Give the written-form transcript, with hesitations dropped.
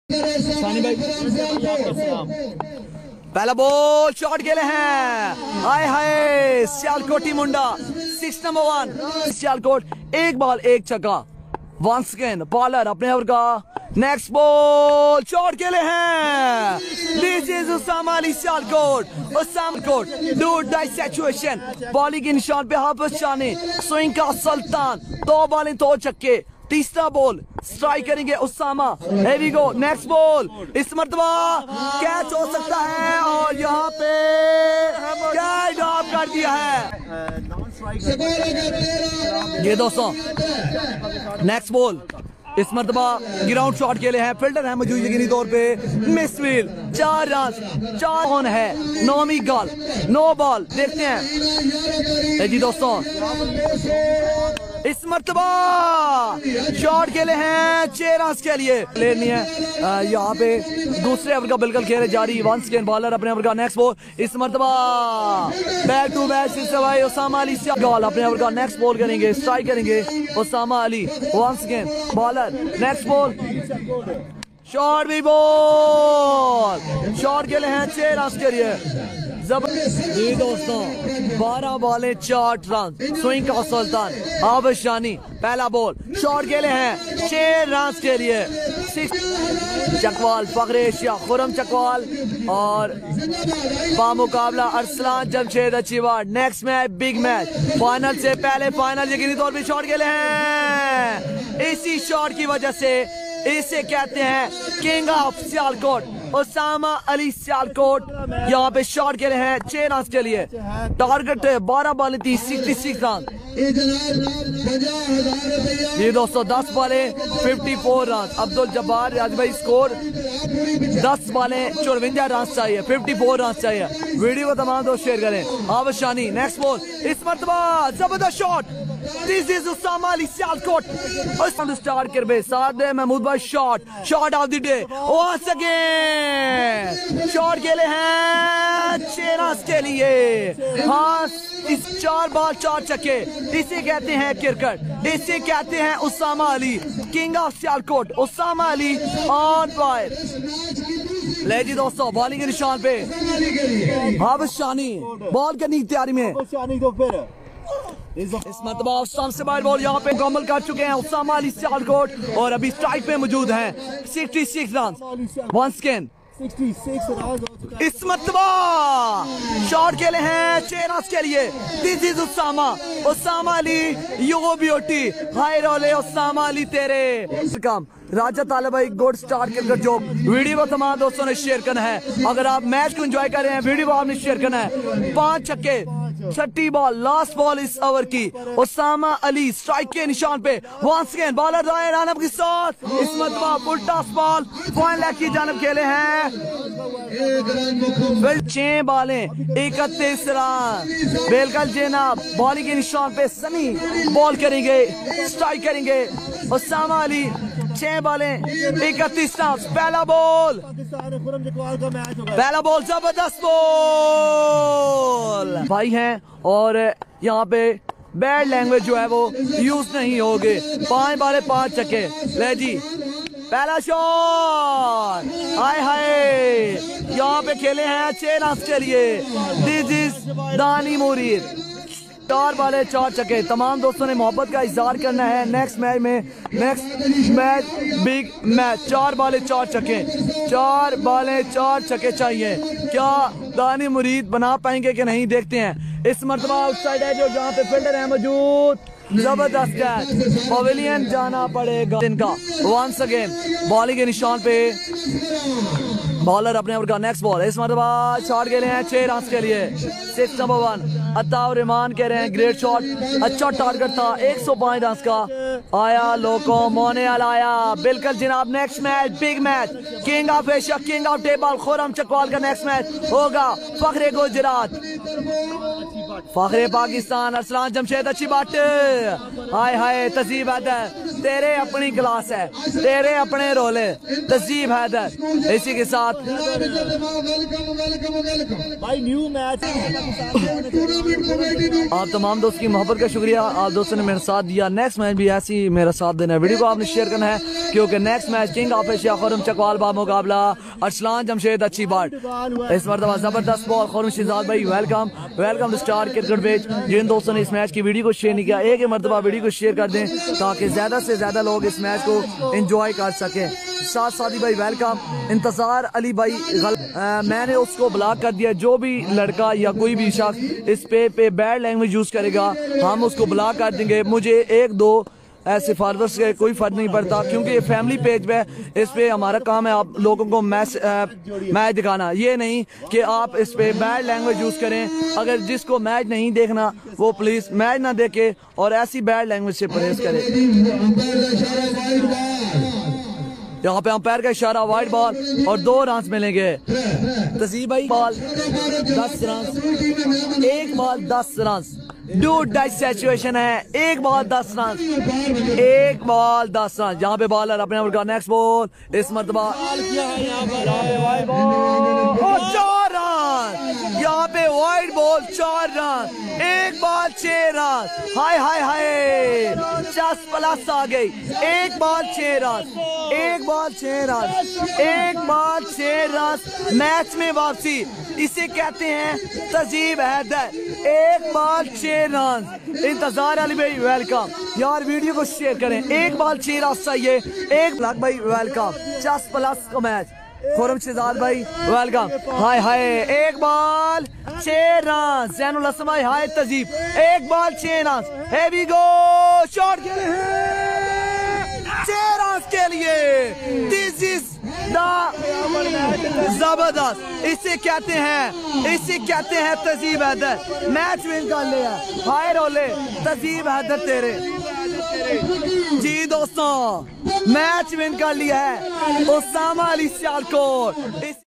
पहला ball shot खेले हैं, हाय हाय सियालकोटी मुंडा 6 नंबर 1 सियालकोट। एक बॉल एक छक्का। वंस अगेन बॉलर अपने ओवर का नेक्स्ट बॉल शॉट खेले हैं। This is Usama Ali Sialkot. उसामा कोट डू डाई सिचुएशन बॉलिंग के निशान पे हाफिज शानी स्विंग का सुल्तान। 2 बॉलें 2 छक्के। तीसरा बॉल स्ट्राइक करेंगे Usama. here we go next ball. इस मर्तबा कैच हो सकता है और यहाँ पे कैच ड्रॉप कर दिया है ये दोस्तों। नेक्स्ट बॉल इस मर्तबा ग्राउंड शॉट खेले हैं। फील्डर है मौजूद यकीनी तौर पे मिसफील्ड। 4 रन 4 ऑन है। 9वीं गॉल 9 बॉल। देखते हैं जी दोस्तों। इस मर्तबा शॉट खेले हैं 6 रन के लिए लेनी है। यहाँ पे दूसरे ओवर का बिल्कुल खेल जारी। वंस अगेन बॉलर अपने ओवर का नेक्स्ट बॉल। इस मर्तबा बैक टू बैक से भाई उसामा अली गॉल अपने ओवर का नेक्स्ट बॉल करेंगे। स्ट्राइक करेंगे Usama Ali. Once again bowler next ball shot भी बॉल। शॉट खेले हैं 6 रन के लिए जी दोस्तों। 12 बॉलें 4 रन। स्विंग का सुल्तान हाफिज शानी। पहला बॉल शॉट खेले हैं 6 रन के लिए। 6 चकवाल फखरे एशिया खुरम चकवाल और बामुकाबला अरसलान जमशेद अचीवार। Next match big match final से पहले फाइनल यकीनी तौर पे शॉट खेले हैं। इसी शॉट की वजह से इसे कहते हैं किंग ऑफ सियालकोट उसामा अली सियालकोट। यहाँ पे शॉट खेले हैं 6 रन के लिए। टारगेट 12 बॉलें 66 रन। ये दोस्तों 10 बॉलें 54 रन। अब्दुल जब्बार राज भाई स्कोर 10 बॉलें 54 रन चाहिए। 54 रन चाहिए। वीडियो को तमाम दोस्त शेयर करें। Hafiz Shani next ball. इस मर्तबा जबरदस्त shot. This is Usama Ali Sialkot. Start कर बे साथ महमूद भाई shot of the day. Once again shot खेले हैं 6 रन के लिए। हाँ इस 4 बॉल 4 छक्के। इसे कहते हैं क्रिकेट। इसे कहते हैं Usama Ali king of Sialkot. Usama Ali on fire. ले जी दोस्तों बॉलिंग के निशान पे हाफिज शानी बॉल करने की तैयारी में। इस मरतबा सबसे बाहर बॉल यहाँ पे मुकम्मल कर चुके हैं उसामा अली सियालकोट और अभी स्ट्राइक पे मौजूद हैं। 66 रन। Once again 66 run. इस मरतबा शॉट खेले हैं 6 रन के लिए। This is Usama Ali you beauty. हाय रोले उसामा अली तेरे काम। राजा तालिब भाई गुड स्टार्ट कर जो वीडियो को तमाम दोस्तों ने शेयर करना है। अगर आप मैच को एंजॉय कर रहे हैं वीडियो को आपने शेयर करना है। 5 छक्के 6ठी बॉल लास्ट बॉल इस ओवर की। उसामा अली स्ट्राइक के निशान पे। वंस अगेन बॉलर राय रानब के साथ इस मरतबा full toss ball point leg की जानब खेले हैं। 6 बॉलें 31 रन। बेलकल जनाब बॉलिंग के निशान पे सनी बॉल करेंगे स्ट्राइक करेंगे उसामा अली। 6 बॉलें 31 रन। पहला बॉल जबरदस्त बॉल भाई हैं और यहाँ पे बैड लैंग्वेज जो है वो यूज नहीं होगी। 5 बॉलें 5 छक्के। ले जी पहला शॉट हाय हाय यहाँ पे खेले हैं 6 रन के लिए। दिस इज दानी मुरीद। 4 बॉलें 4 छक्के। तमाम दोस्तों ने मोहब्बत का इजहार करना है नेक्स्ट मैच में। नेक्स्ट मैच बिग मैच 4 बॉलें 4 छक्के। 4 बॉलें 4 छक्के चाहिए। क्या दानी मुरीद बना पाएंगे कि नहीं देखते हैं। इस मरतबा आउटसाइड है जो जहाँ पे फील्डर है मौजूद। जबरदस्त कैच। पवेलियन जाना पड़ेगा इनका। वंस अगेन बॉलिंग के निशान पे बॉलर अपने ओवर का नेक्स्ट बॉल। इस मरतबा शॉट खेले हैं 6 रन के लिए। 6 नंबर 1 अताउर रहमान कह रहे हैं ग्रेट शॉट। अच्छा टारगेट था 105 रन का। आया लोको मोने आया बिल्कुल जनाब। Next match big match king of Asia king of table Khurram Chakwal का नेक्स्ट मैच होगा फखरे गुजरात फखरे पाकिस्तान अरसलान जमशेद अच्छी बात। हाय हाय तजीब हैदर तेरे अपनी क्लास है, तेरे अपने रोल है तजीब हैदर। इसी के साथ भाई न्यू मैच आप तमाम दोस्त की मोहब्बत का शुक्रिया, आप दोस्तों ने मेरा साथ दिया। नेक्स्ट मैच भी ऐसी मेरा साथ देना है, वीडियो को आपने शेयर करना है क्योंकि next match king of Asia Khurram Chakwal बा मुकाबला अरसलान जमशेद अच्छी बात। इस मरतबा जबरदस्त बॉल खुरम शहजाद भाई welcome welcome to star cricket page. जिन दोस्तों ने इस मैच की वीडियो को शेयर नहीं किया एक ही मरतबा वीडियो को शेयर कर दें ताकि ज्यादा से ज्यादा लोग इस मैच को एंजॉय कर सकें। साथ सादी भाई वेलकम। इंतजार अली भाई मैंने उसको ब्लॉक कर दिया, जो भी लड़का या कोई भी शख्स इस पे बैड लैंग्वेज यूज करेगा हम उसको ब्लॉक कर देंगे। मुझे एक दो ऐसे फॉलोअर्स के कोई फर्क नहीं पड़ता क्योंकि ये फैमिली पेज पे इस पे हमारा काम है आप लोगों को मैच दिखाना, ये नहीं कि आप इस पे बैड लैंग्वेज यूज करें। अगर जिसको मैच नहीं देखना वो प्लीज मैच ना देखे और ऐसी बैड लैंग्वेज से परहेज करे। यहाँ पे अंपायर का इशारा वाइड बॉल और 2 रन मिलेंगे। तजीब भाई बॉल 10 रन, एक ball 10 run, do dies situation है। एक बॉल 10 रन, एक बॉल 10 रन। यहाँ पे बॉलर अपने ओवर का नेक्स्ट बॉल इस मरतबा 4 रन, यहाँ पे वाइड बॉल 4 रन, एक बॉल 6 रन। हाय हाय हाय 10+ आ गई। एक बॉल 6 रन, एक बॉल 6 रन, एक बॉल 6 रन। मैच में वापसी इसे कहते हैं तजीब हैदर। एक बॉल 6 रन। इंतजार अली भाई वेलकम यार, वीडियो को शेयर करें। एक बॉल 6 रन चाहिए। एक लाख भाई वेलकम 10+ का मैच। खुरम शहजाद भाई वेलकम। हाय हाय एक बॉल 6 रन। जैनुल हसन भाई हाय तजीब। एक ball 6 run. Heavy go shot के लिए 6 रन के लिए। दिस इज जबरदस्त। इसे कहते हैं तजीब हैदर। मैच विन कर लिया। हाय रोले तजीब हैदर तेरे। जी दोस्तों मैच विन कर लिया है उसामा अली सियालकोट।